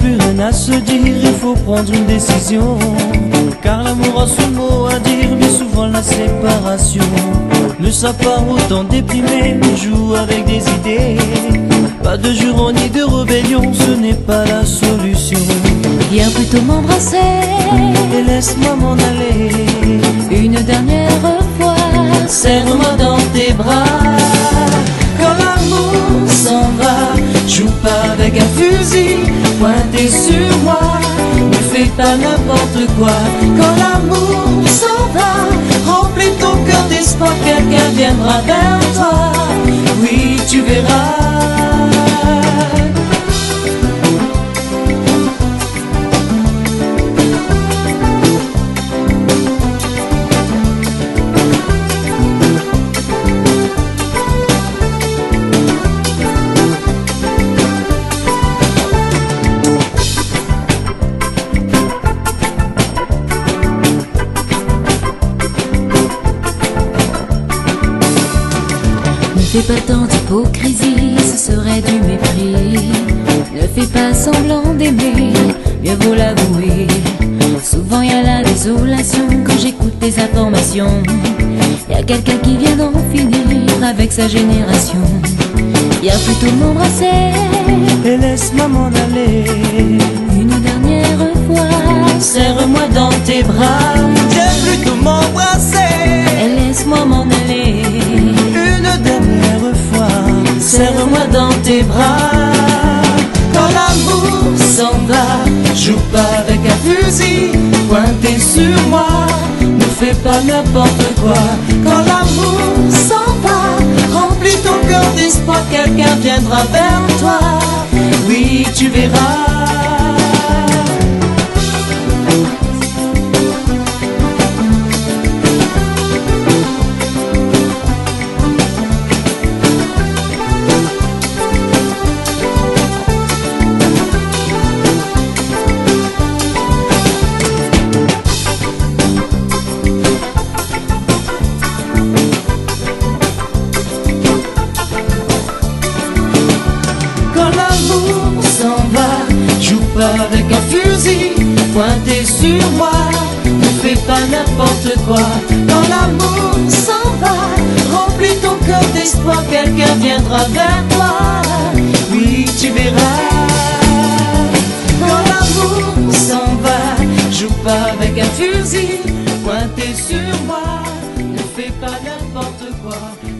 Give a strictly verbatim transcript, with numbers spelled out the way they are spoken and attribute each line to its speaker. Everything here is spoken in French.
Speaker 1: plus rien à se dire, il faut prendre une décision. Car l'amour a son mot à dire, mais souvent la séparation ne sera pas autant déprimé, mais joue avec des idées. Pas de jurons ni de rébellion, ce n'est pas la solution.
Speaker 2: Viens plutôt m'embrasser
Speaker 1: et laisse-moi m'en aller.
Speaker 2: Une dernière fois,
Speaker 1: serre-moi dans tes bras. Quand l'amour s'en va, joue pas avec un fusil pointé sur moi, ne fais pas n'importe quoi. Quand l'amour s'en va, remplis ton cœur d'espoir, quelqu'un viendra vers toi. Oui, tu verras.
Speaker 2: Ne fais pas tant d'hypocrisie, ce serait du mépris. Ne fais pas semblant d'aimer, mieux vaut l'avouer. Souvent y a la désolation quand j'écoute tes informations. Y a quelqu'un qui vient d'en finir avec sa génération. Y a plutôt m'embrasser
Speaker 1: et laisse-moi m'en aller.
Speaker 2: Une dernière fois,
Speaker 1: serre-moi dans tes bras. Viens plutôt m'embrasser
Speaker 2: et laisse-moi m'en aller.
Speaker 1: Une dernière fois, serre-moi dans tes bras. Quand l'amour s'en va, joue pas avec un fusil pointé sur moi, ne fais pas n'importe quoi. Quand l'amour s'en va, remplis ton cœur d'espoir, quelqu'un viendra vers toi. Oui, tu verras. Joue pas avec un fusil pointé sur moi, ne fais pas n'importe quoi. Quand l'amour s'en va, remplis ton cœur d'espoir, quelqu'un viendra vers toi. Oui, tu verras. Quand l'amour s'en va, joue pas avec un fusil pointé sur moi, ne fais pas n'importe quoi.